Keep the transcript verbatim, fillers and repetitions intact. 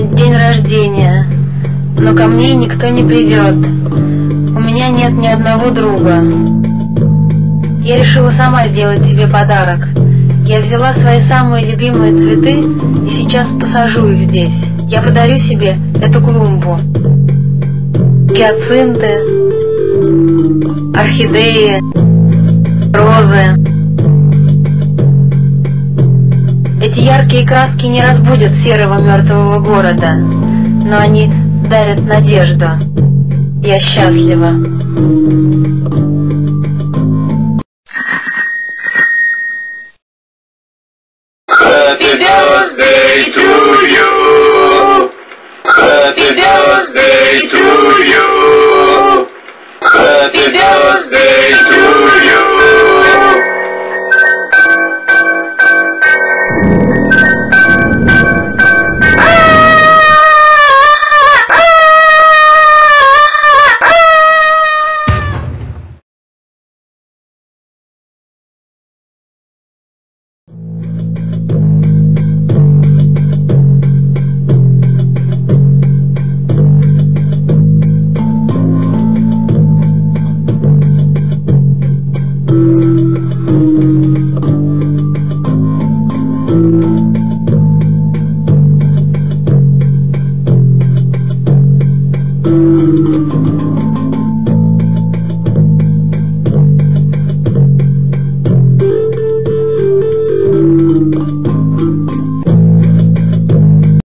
сегодня день рождения, но ко мне никто не придет. У меня нет ни одного друга. Я решила сама сделать тебе подарок. Я взяла свои самые любимые цветы и сейчас посажу их здесь. Я подарю себе эту клумбу. Гиацинты, орхидеи, розы. Эти яркие краски не разбудят серого мертвого города, но они дарят надежду. Я счастлива. Happy birthday to you. Happy birthday to you. Happy birthday to you. Thank you.